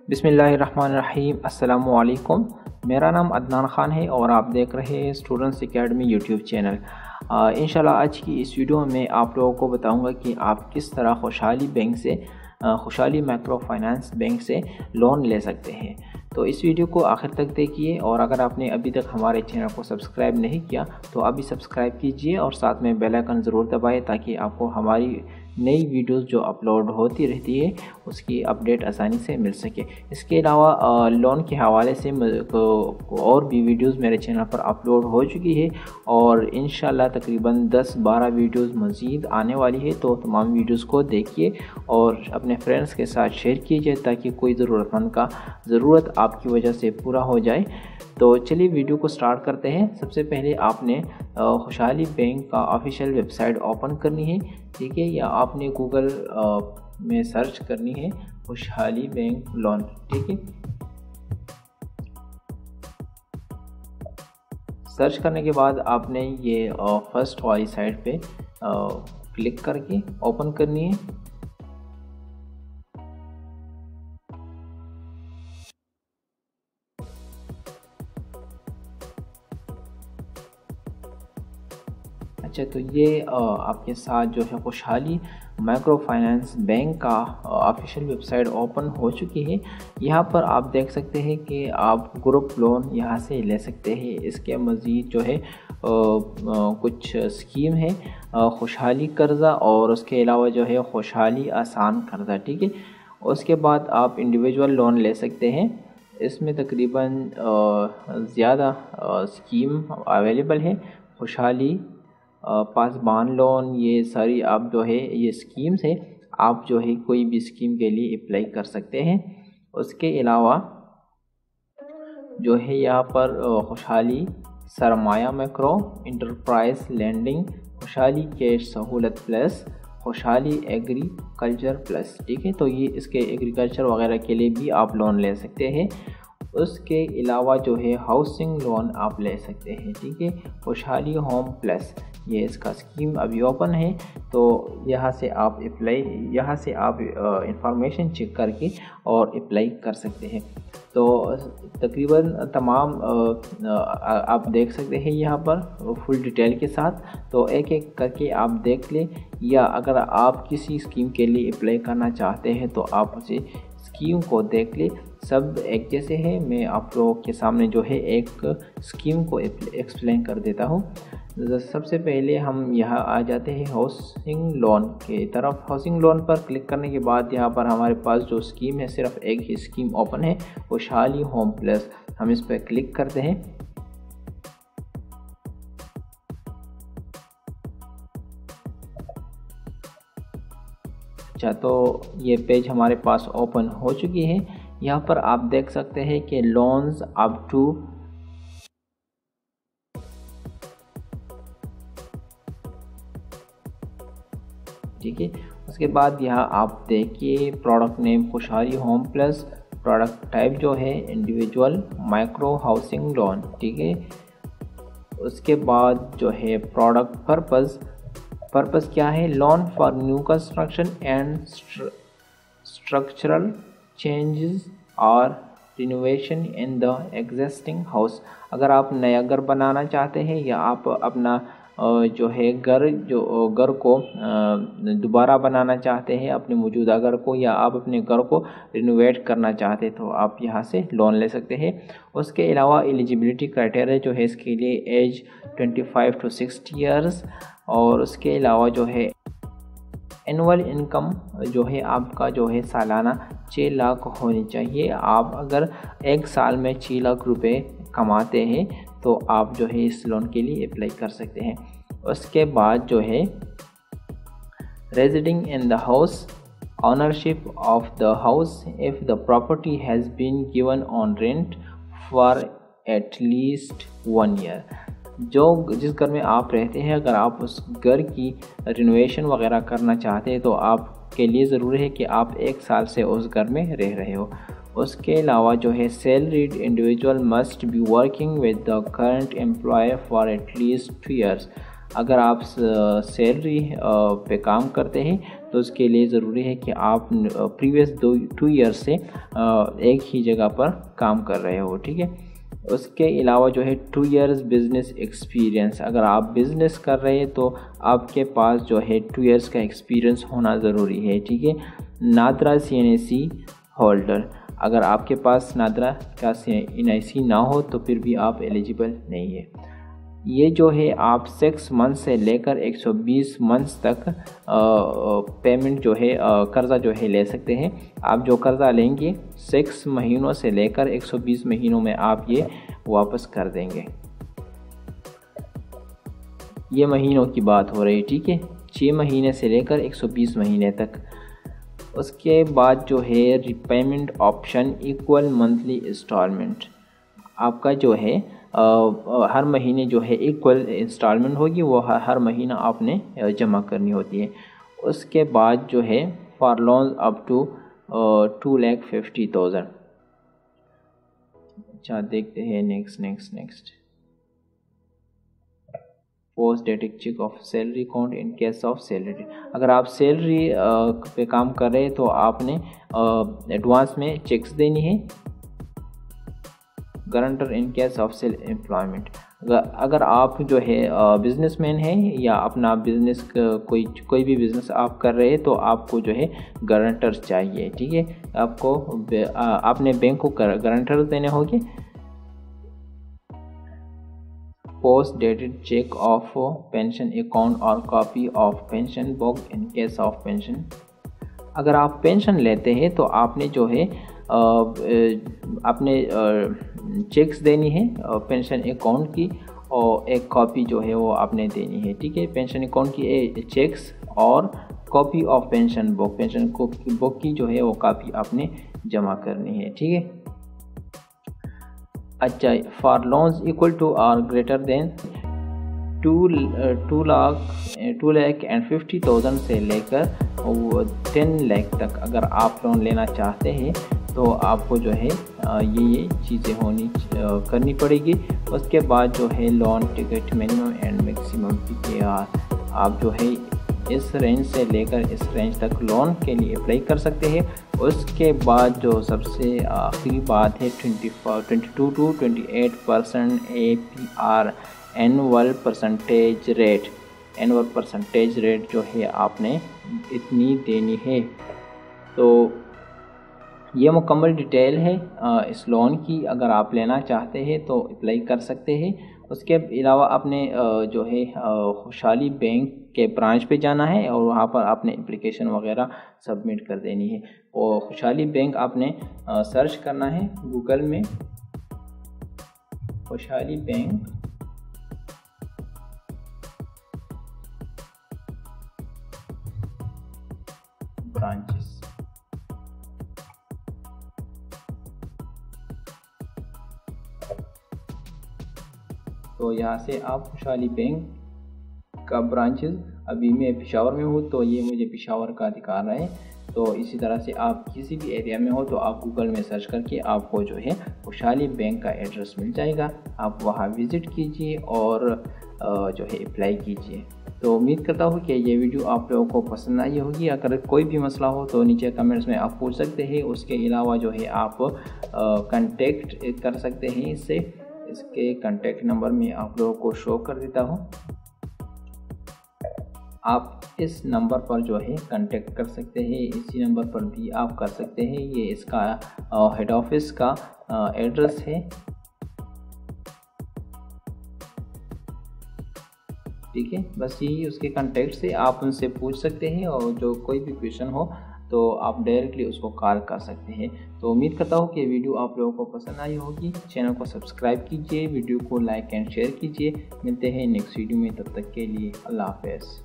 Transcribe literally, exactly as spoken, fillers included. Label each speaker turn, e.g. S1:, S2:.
S1: बिस्मिल्लाहिर्रहमानिर्रहीम। अस्सलामुअलैकुम। मेरा नाम अदनान ख़ान है और आप देख रहे हैं स्टूडेंट्स एकेडमी यूट्यूब चैनल। इंशाल्लाह आज की इस वीडियो में आप लोगों को बताऊंगा कि आप किस तरह खुशहाली बैंक से खुशहाली माइक्रो फाइनेंस बैंक से लोन ले सकते हैं। तो इस वीडियो को आखिर तक देखिए और अगर आपने अभी तक हमारे चैनल को सब्सक्राइब नहीं किया तो अभी सब्सक्राइब कीजिए और साथ में बेल आइकन ज़रूर दबाएं ताकि आपको हमारी नई वीडियोस जो अपलोड होती रहती है उसकी अपडेट आसानी से मिल सके। इसके अलावा लोन के हवाले से और भी वीडियोस मेरे चैनल पर अपलोड हो चुकी है और इंशाल्लाह तकरीबन दस बारह वीडियोस मज़ीद आने वाली है। तो तमाम वीडियोस को देखिए और अपने फ्रेंड्स के साथ शेयर कीजिए ताकि कोई ज़रूरतमंद का ज़रूरत आपकी वजह से पूरा हो जाए। तो चलिए वीडियो को स्टार्ट करते हैं। सबसे पहले आपने खुशहाली बैंक का ऑफिशियल वेबसाइट ओपन करनी है, ठीक है, या आपने गूगल में सर्च करनी है खुशहाली बैंक लोन, ठीक है। सर्च करने के बाद आपने ये फर्स्ट वाली साइट पे क्लिक करके ओपन करनी है। अच्छा, तो ये आपके साथ जो है खुशहाली माइक्रो फाइनेंस बैंक का ऑफिशियल वेबसाइट ओपन हो चुकी है। यहाँ पर आप देख सकते हैं कि आप ग्रुप लोन यहाँ से ले सकते हैं। इसके मज़ीद जो है आ, आ, कुछ स्कीम है, खुशहाली कर्ज़ा और उसके अलावा जो है खुशहाली आसान कर्ज़ा, ठीक है। उसके बाद आप इंडिविजुअल लोन ले सकते हैं। इसमें तकरीबन ज़्यादा स्कीम अवेलेबल है। खुशहाली पासबान लोन, ये सारी आप जो है ये स्कीम्स है, आप जो है कोई भी स्कीम के लिए अप्लाई कर सकते हैं। उसके अलावा जो है यहाँ पर Khushhali Sarmaya macro enterprise lending, Khushhali cash सहूलत प्लस, खुशहाली एग्रीकल्चर प्लस, ठीक है। तो ये इसके एग्रीकल्चर वगैरह के लिए भी आप लोन ले सकते हैं। उसके अलावा जो है हाउसिंग लोन आप ले सकते हैं, ठीक है। खुशहाली होम प्लस, ये इसका स्कीम अभी ओपन है, तो यहाँ से आप अप्लाई यहाँ से आप इंफॉर्मेशन चेक करके और अप्लाई कर सकते हैं। तो तकरीबन तमाम आप देख सकते हैं यहाँ पर फुल डिटेल के साथ। तो एक एक करके आप देख लें, या अगर आप किसी स्कीम के लिए अप्लाई करना चाहते हैं तो आप उसे स्कीम को देख ले। सब एक जैसे हैं। मैं आप लोगों के सामने जो है एक स्कीम को एक्सप्लेन कर देता हूँ। सबसे पहले हम यहाँ आ जाते हैं हाउसिंग लोन की तरफ। हाउसिंग लोन पर क्लिक करने के बाद यहाँ पर हमारे पास जो स्कीम है, सिर्फ एक ही स्कीम ओपन है, खुशहाली होम प्लस। हम इस पर क्लिक करते हैं। अच्छा, तो ये पेज हमारे पास ओपन हो चुकी है। यहाँ पर आप देख सकते हैं कि लोन्स अप टू ठीक है। उसके बाद यहाँ आप देखिए product name Khushhali home plus, product type जो है इंडिविजुअल माइक्रो हाउसिंग लोन, ठीक है। उसके बाद जो है प्रोडक्ट पर्पस, पर्पस क्या है, loan for new construction and structural changes और renovation in the existing house. अगर आप नया घर बनाना चाहते हैं या आप अपना जो है घर जो घर को दोबारा बनाना चाहते हैं, अपने मौजूदा घर को, या आप अपने घर को रिनोवेट करना चाहते हैं तो आप यहां से लोन ले सकते हैं। उसके अलावा एलिजिबिलिटी क्राइटेरिया जो है इसके लिए एज पच्चीस टू साठ इयर्स, और उसके अलावा जो है एनुअल इनकम जो है आपका जो है सालाना छः लाख होनी चाहिए। आप अगर एक साल में छः लाख रुपए कमाते हैं तो आप जो है इस लोन के लिए अप्लाई कर सकते हैं। उसके बाद जो है residing in the house, ownership of the house if the property has been given on rent for at least one year. जो जिस घर में आप रहते हैं, अगर आप उस घर की रिनोवेशन वगैरह करना चाहते हैं तो आपके लिए ज़रूरी है कि आप एक साल से उस घर में रह रहे हो। उसके अलावा जो है salaried individual must be working with the current employer for at least two years. अगर आप सैलरी पे काम करते हैं तो उसके लिए ज़रूरी है कि आप प्रीवियस दो टू ईयर्स से एक ही जगह पर काम कर रहे हो, ठीक है। उसके अलावा जो है टू इयर्स बिज़नेस एक्सपीरियंस, अगर आप बिज़नेस कर रहे हैं तो आपके पास जो है टू इयर्स का एक्सपीरियंस होना ज़रूरी है, ठीक है। NADRA C N I C holder, अगर आपके पास नादरा का सी एन आई सी ना हो तो फिर भी आप एलिजिबल नहीं है। ये जो है आप सिक्स मंथ से लेकर एक सौ बीस मंथ्स तक पेमेंट जो है कर्ज़ा जो है ले सकते हैं। आप जो कर्ज़ा लेंगे सिक्स महीनों से लेकर एक सौ बीस महीनों में आप ये वापस कर देंगे। ये महीनों की बात हो रही है, ठीक है, छः महीने से लेकर एक सौ बीस महीने तक। उसके बाद जो है repayment option equal monthly installment, आपका जो है आ, हर महीने जो है इक्वल इंस्टॉलमेंट होगी, वो हर, हर महीना आपने जमा करनी होती है। उसके बाद जो है for loan up to two lakh fifty thousand. अच्छा देखते हैं next next next post dated cheque of salary account in case of salary. अगर आप सैलरी पे काम कर रहे हैं तो आपने एडवांस में चेक्स देनी है। Guarantor in case of self employment, अगर आप जो है बिजनेसमैन हैं या अपना बिजनेस कोई कोई भी बिजनेस आप कर रहे हैं तो आपको जो है गारंटर चाहिए, ठीक है। आपको आपने बैंक को गारंटर देने होंगे। Post dated cheque of pension account और copy of pension book in case of pension, अगर आप पेंशन लेते हैं तो आपने जो है अपने चेक्स देनी है पेंशन अकाउंट की और एक कॉपी जो है वो आपने देनी है, ठीक है। पेंशन अकाउंट की चेक्स और copy of pension book, pension book की जो है वो कॉपी आपने जमा करनी है, ठीक है। अच्छा, फॉर लोन्स इक्वल टू और greater than two two lakh two lakh and fifty thousand से लेकर टेन लाख तक अगर आप लोन लेना चाहते हैं तो आपको जो है ये ये चीज़ें होनी करनी पड़ेगी। उसके बाद जो है loan ticket minimum and maximum P K R, आप जो है इस रेंज से लेकर इस रेंज तक लोन के लिए अप्लाई कर सकते हैं। उसके बाद जो सबसे आखिरी बात है twenty twenty two two twenty eight percent A P R annual percentage rate, annual percentage rate जो है आपने इतनी देनी है। तो ये मुकम्मल डिटेल है इस लोन की, अगर आप लेना चाहते हैं तो अप्लाई कर सकते हैं। उसके अलावा आपने जो है खुशहाली बैंक के ब्रांच पे जाना है और वहाँ पर आपने एप्लीकेशन वगैरह सबमिट कर देनी है। और खुशहाली बैंक आपने सर्च करना है गूगल में, खुशहाली बैंक ब्रांचेस, तो यहाँ से आप खुशहाली बैंक का ब्रांचेस, अभी मैं पेशावर में हूँ तो ये मुझे पेशावर का दिखा रहा है। तो इसी तरह से आप किसी भी एरिया में हो तो आप गूगल में सर्च करके आपको जो है खुशहाली बैंक का एड्रेस मिल जाएगा, आप वहाँ विज़िट कीजिए और जो है अप्लाई कीजिए। तो उम्मीद करता हूँ कि ये वीडियो आप लोगों को पसंद आई होगी। अगर कोई भी मसला हो तो नीचे कमेंट्स में आप पूछ सकते हैं। उसके अलावा जो है आप कांटेक्ट कर सकते हैं इससे, इसके कांटेक्ट नंबर में आप लोगों को शो कर देता हूँ। आप इस नंबर पर जो है कांटेक्ट कर सकते हैं, इसी नंबर पर भी आप कर सकते हैं। ये इसका हेड ऑफिस का एड्रेस है, ठीक है। बस यही उसके कांटेक्ट से आप उनसे पूछ सकते हैं और जो कोई भी क्वेश्चन हो तो आप डायरेक्टली उसको कॉल कर सकते हैं। तो उम्मीद करता हूँ कि वीडियो आप लोगों को पसंद आई होगी। चैनल को सब्सक्राइब कीजिए, वीडियो को लाइक एंड शेयर कीजिए। मिलते हैं नेक्स्ट वीडियो में, तब तक के लिए अल्लाह हाफ़िज़।